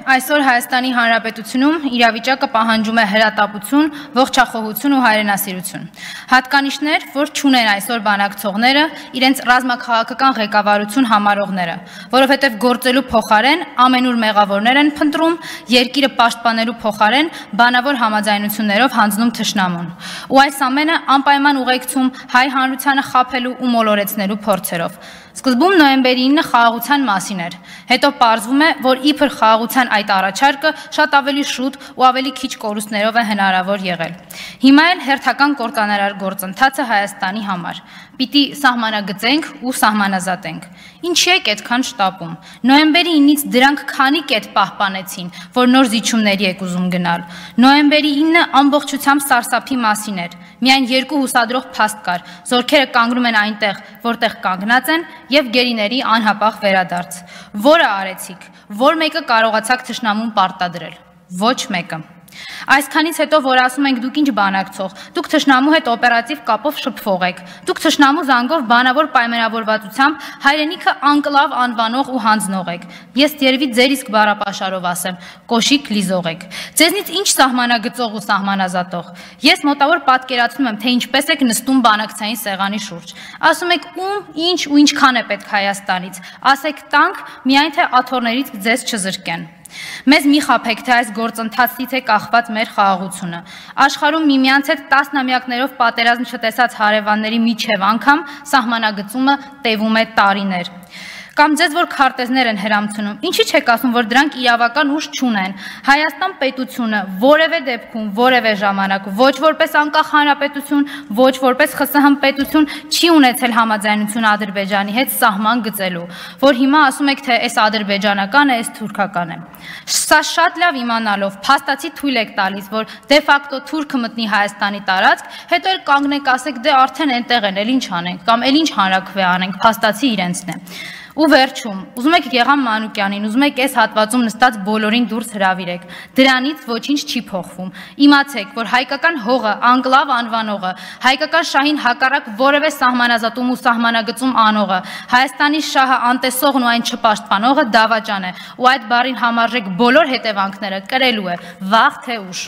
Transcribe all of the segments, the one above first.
Այսօր Հայաստանի Հանրապետությունում իրավիճակը պահանջում է հրատապություն, ողջախոհություն ու հայրենասիրություն։ Հատկանիշներ, որ չունեն այսօր բանակցողները, իրենց ռազմաքաղաքական ղեկավարություն համարողները, որովհետև գործելու փոխարեն ամենուր մեղավորներ են փնտրում, երկիրը պաշտպանելու փոխարեն բանավոր համաձայնություններով հանձնում թշնամուն։ Ու այս ամենը անպայման ուղեկցում հայ հանրությանը խաբելու ու մոլորեցնելու փորձերով։ Սկզբում նոյեմբերի 9-ը խաղաղության մասին էր, հետո պարզվում է, որ իբր խաղաղության այդ առաջարկը շատ ավելի շուտ ու ավելի քիչ կորուստներով է հնարավոր եղել։ Հիմա էլ հերթական կորկանարար գործընթացը Հայաստանի համար։ Պիտի սահմանագծենք ու սահմանազատենք։ Ինչի եք այդքան շտապում։ Նոյեմբերի 9-ից դրանք քանի կետ պահպանեցին, որ նոր զիջումների եք ուզում գնալ։ Նոյեմբերի 9-ը ամբողջությամբ սարսափի մասին էր։ Միայն երկու հուսադրող փաստ կար, զորքերը կանգնում են այնտեղ, որտեղ կանգնած են, եւ գերիների անհապաղ վերադարձ։ Որը արեցիք, որ մեկը կարողացաք թշնամուն պարտադրել։ Ոչ մեկը։ Այսքանից հետո, որ ասում ենք դուք ինչ բանակցող, դուք թշնամու հետ օպերատիվ կապով շփվող եք, դուք թշնամու զանգով բանավոր պայմանավորվածությամբ հայրենիքը անկլավ անվանող ու հանձնող եք։ Ես երևի ձեր իսկ բառապաշարով ասեմ, կոշիկ լիզող եք։ Ձեզնից ինչ սահմանագծող ու սահմանազատող։ Ես մոտավոր պատկերացնում եմ, թե ինչպես եք նստում բանակցային սեղանի շուրջ։ Ասում եք ում, ինչ ու ինչքան է պետք Հայաստանից։ Ասեք տանք, միայն թե աթոռներից ձեզ չզրկեն։ Մեզ մի խաբեք, թե այս գործընթացից է կախված մեր խաղաղությունը։ Աշխարհում միմյանց հետ տասնամյակներով պատերազմ չտեսած հարևանների միջև անգամ սահմանագծումը տևում է տարիներ։ Կամ ձեզ որ քարտեզներ են հրամցնում, ինչի չեք ասում, որ դրանք իրավական ուժ չունեն։ Հայաստան պետությունը որևէ դեպքում, որևէ ժամանակ, ոչ որպես անկախ հանրապետություն, ոչ որպես ԽՍՀՄ պետություն չի ունեցել համաձայնություն Ադրբեջանի հետ սահման գծելու, որ հիմա ասում եք, թե այս ադրբեջանական է, այս թուրքական է։ Սա շատ լավ իմանալով, փաստացի թույլ եք տալիս, որ դե ֆակտո թուրքը մտնի Հայաստանի տարածք, հետո էլ կանգնեք ասեք, դե արդեն այնտեղ են, էլ ինչ անենք, կամ էլ ինչ հանրաքվե անենք, փաստացի իրենցն է։ Ու վերջում, ուզում եք Գեգամ Մանուկյանին, ուզում եք այս հատվածում նստած բոլորին դուրս հրավիրեք, դրանից ոչինչ չի փոխվում։ Իմացեք, որ հայկական հողը, անկլավ անվանողը, հայկական շահին հակառակ որևէ սահմանազատում ու սահմանագծում անողը, Հայաստանի շահը անտեսողն ու այն չպաշտպանողը դավաճան է, ու այդ բառին համարժեք բոլոր հետևանքները կրելու է, վաղ թե ուշ։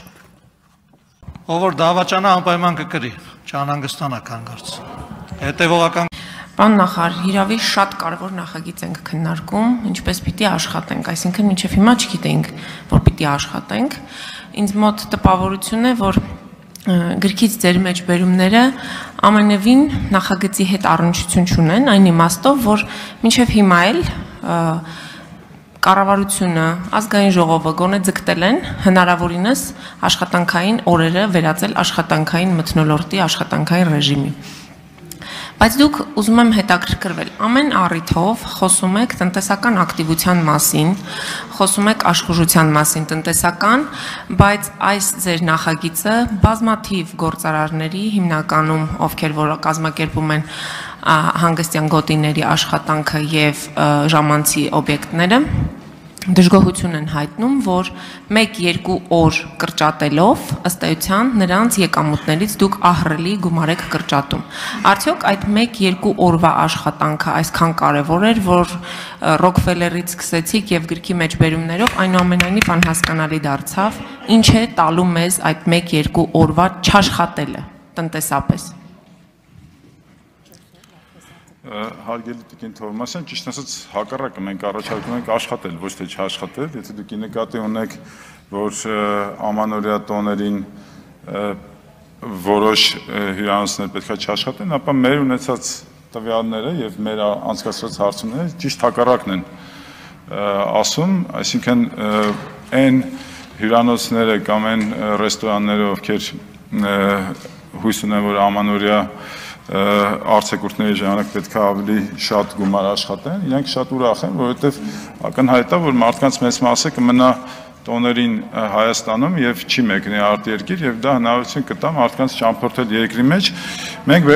Ով որ դավաճանը անպայման կկրի, չանհանգստանա կանգարց։ Հետևողական Պարոն նախարար, հիրավի շատ կարևոր նախագիծ ենք քննարկում, ինչպես պիտի աշխատենք, այսինքն մինչև հիմա չգիտենք, որ պիտի աշխատենք։ Ինձ մոտ տպավորություն է, որ գրքից ձեր մեջ բերումները ամենևին նախագծի հետ առնչություն չունեն, այն իմաստով, որ մինչև հիմա էլ կառավարությունը, ազգային ժողովը գոնե ձգտել են հնարավորինս աշխատանքային օրերը վերածել աշխատանքային մթնոլորտի աշխատանքային ռեժիմի։ Բայց դուք ուզում եմ հետաքրքրվել, ամեն առիթով խոսում եք տնտեսական ակտիվության մասին, խոսում եք աշխուժության մասին տնտեսական, բայց այս ձեր նախագիծը բազմաթիվ գործարարների, հիմնականում ովքեր որ կազմակերպում են հանգստյան գոտիների աշխատանքը եւ ժամանցի օբյեկտները, դժգոհություն են հայտնում, որ 1-2 օր կրճատելով ըստ էության նրանց եկամուտներից դուք ահռելի գումար եք կրճատում։ Արդյոք այդ 1-2 օրվա աշխատանքը այսքան կարևոր էր, որ Ռոքֆելերից սկսեցիք եւ գրքի մեջ բերումներով այնուամենայնիվ անհասկանալի դարձավ, ինչ է տալու մեզ այդ 1-2 օրվա չաշխատելը տնտեսապես։ Հարգելի Տիկին Թովմասյան, ճիշտ ասած հակառակը մենք առաջարկում ենք աշխատել, ոչ թե չաշխատել, եթե դուք նկատի ունեք, որ ամանորյա տոներին որոշ հյուրանոցներ պետք է չաշխատեն, ապա մեր ունեցած տվյալները եւ մեր անցկացրած հարցումները ճիշտ հակառակն են ասում, այսինքն այն հյուրանոցները կամ այն ռեստորանները, ովքեր հույս ունեն, որ ամանորյա արձակուրդների ժամանակ պետք է ավելի շատ գումար աշխատեն, իրենք շատ ուրախ են, որովհետև ակնհայտ է, որ մարդկանց մեծ մասը կմնա տոներին Հայաստանում եւ չի մեկնի արտերկիր եւ դա հնարավորություն կտա մարդկանց ճամփորդել երկրի մեջ։ Մենք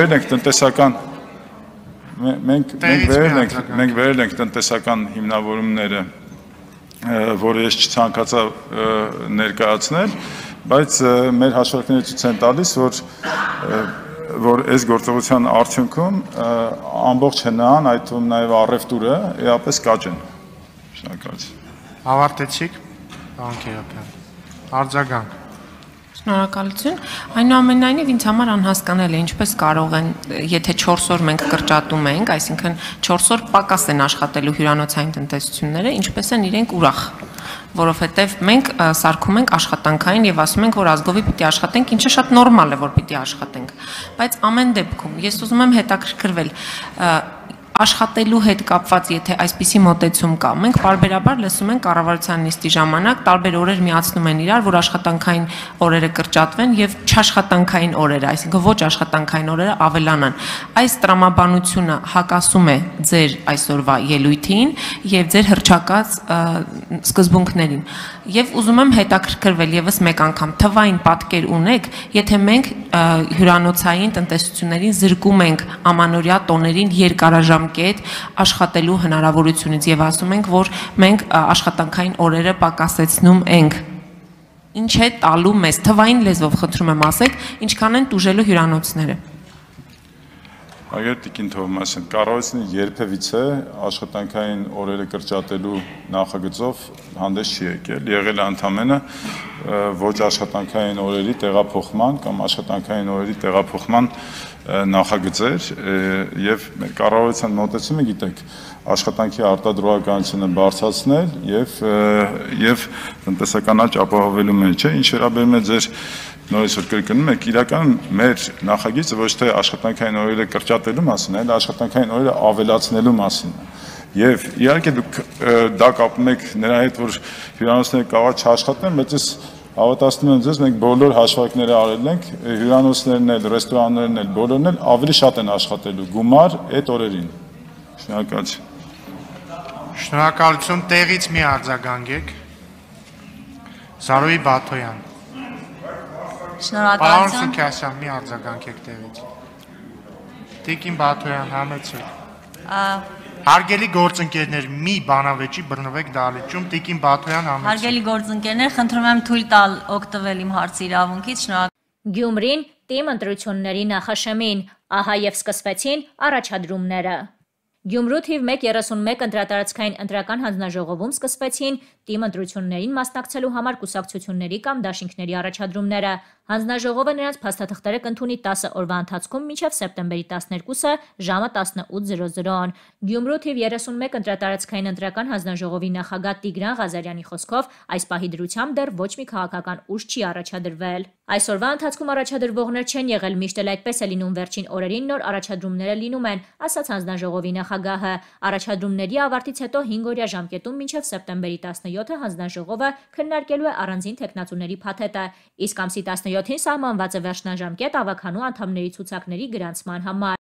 վերել ենք տնտեսական հիմնավորումները, որը ես չցանկացա ներկայացնել, բայց մեր հաշվարկները ցույց են տալիս, որ այս գործողության արդյունքում ամբողջ ՀՆԱ-ն, այդ թվում նաև առևտուրը էապես կաճ են։ Շնորհակալություն։ Ավարտեցիք։ Պարոն Քերոբյան։ Արձագանք։ Շնորհակալություն։ Այնուամենայնիվ ինձ համար անհասկանալի է ինչպես կարող են, եթե 4 օր մենք կրճատում ենք, այսինքն 4 օր պակաս են աշխատելու հյուրանոցային տնտեսությունները, ինչպես են իրենք ուրախ, որովհետև մենք սարքում ենք աշխատանքային եւ ասում ենք, որ ազգովի պիտի աշխատենք, ինչը շատ նորմալ է, որ պիտի աշխատենք, բայց ամեն դեպքում ես ուզում եմ հետաքրքրվել աշխատելու հետ կապված, եթե այսպիսի մոտեցում կա, մենք բարբերաբար լսում ենք կառավարության նիստի ժամանակ տարբեր օրեր միացնում են իրար, որ աշխատանքային օրերը կրճատվեն եւ չաշխատանքային օրերը, այսինքն ոչ աշխատանքային օրերը ավելանան։ Այս տրամաբանությունը հակասում է ձեր այսօրվա ելույթին եւ ձեր հռչակած սկզբունքներին։ Եվ ուզում եմ հետաքրքրվել եւս մեկ անգամ թվային պատկեր ունեք, եթե մենք հյուրանոցային տնտեսություններին զրկում ենք ամանորյա տոներին երկարաժամկետ աշխատելու հնարավորությունից եւ ասում ենք, որ մենք աշխատանքային օրերը պակասեցնում ենք։ Ինչ է տալու մեզ թվային լեզվով խնդրում եմ ասեք, ինչքան են տուժելու հյուրանոցները։ Այո, Տիկին Թովմասյան, կառավարությունը երբևիցե աշխատանքային օրերը կրճատելու նախագծով հանդես չի եկել, եղել է ընդամենը ոչ աշխատանքային օրերի տեղափոխման կամ աշխատանքային օրերի տեղափոխման նախագծեր եւ մեր կառավարության մոտեցումը գիտեք, աշխատանքի արտադրողականությունը բարձրացնել եւ տնտեսական աճ ապահովելու մեջ է, ինչ վերաբերում է ձեր նորից որ կրկնում եք, իրականում մեր նախագիծը ոչ թե աշխատանքային օրերը կրճատելու մասին, այլ աշխատանքային օրերը ավելացնելու մասին է։ Եվ իհարկե դուք դա կապում եք նրա հետ, որ հյուրանոցները կարող չաշխատեն, բայց ես հավատացնում եմ ձեզ, մենք բոլոր հաշվարկները արել ենք, հյուրանոցներն էլ, ռեստորաններն էլ, բոլորն էլ ավելի շատ են աշխատելու գումար այդ օրերին։ Շնորհակալություն։ Շնորհակալություն, տեղից մի արձագանք։ Զարուհի Բաթոյան։ Շնորհակալություն։ Պարոն Սուքասյան, մի արձագանք տեղից։ Տիկին Բաթոյան, համեցեք։ Հարգելի գործընկերներ, մի բանավեճի բռնվեք դալիճում, Տիկին Բաթոյան, համեցեք։ Հարգելի գործընկերներ, խնդրում եմ թույլ տալ օգտվել իմ հարցի իրավունքից, շնորհակալություն։ Գյումրին թիմ ընտրությունների նախաշեմին, ահա եւ սկսվեցին առաջադրումները։ Գյումրու թիվ 131 ընտրատարածքային ընտրական հանձնաժողովում սկսվեցին թիմ ընտրություններին մասնակցելու համար կուսակցությունների կամ դաշինքների առաջադրումները։ Հանձնաժողովը նրանց փաստաթղթերը կընդունի 10 օրվա ընթացքում մինչև սեպտեմբերի 12-ը ժամը 18:00-ն։ Գյումրու թիվ 31 ընտրատարածքային ընտրական հանձնաժողովի նախագահ Տիգրան Ղազարյանի խոսքով այս պահի դրությամբ դեռ ոչ մի քաղաքական ուժ չի առաջադրվել։ Այսօրվա ընթացքում առաջադրվողներ չեն եղել, միշտ էլ այդպես է լինում, վերջին օրերին նոր առաջադրումները լինում են, ասաց հանձնաժողովի նախագահը։ Առաջադրումների ավարտից հետո 5 օրյա ժամկետում մինչև սեպտեմբերի 17-ը հանձնաժողովը քննարկելու է առանձին թեկնածուների փաթեթը, իսկ ամսի 17-ին սահմանված է վերջնաժամկետ ավականու անդամների ցուցակների գրանցման համար։